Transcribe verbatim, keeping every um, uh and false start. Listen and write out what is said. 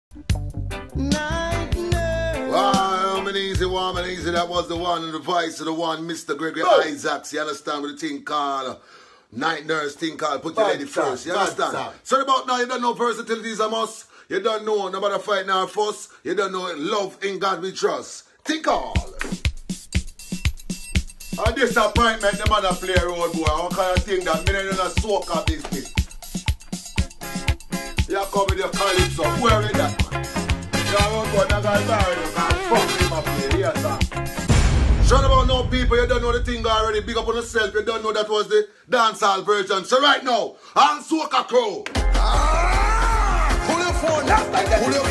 Night nurse. Wow, man, easy, one, man, easy. That was the one and the voice of the one, Mister Gregory Oh. Isaacs. You understand with the thing called Night Nurse, thing called Put Your Bad Lady song, First. You bad understand? song. Sorry about now, you don't know versatility is a must. You don't know nobody fight now fuss. You don't know love in God we trust. Think all. A disappointment, the mother play a role, boy. What kind of thing that me don't soak up business? You come with your calypso. Where is that, man? You don't go to the bar, you can't fuck him up here. Yes, sir. Shut about no people, you don't know the thing already. Big up on yourself, you don't know that was the dancehall version. So right now, I'm Soca Crow. Ah! Pull your phone. Pull your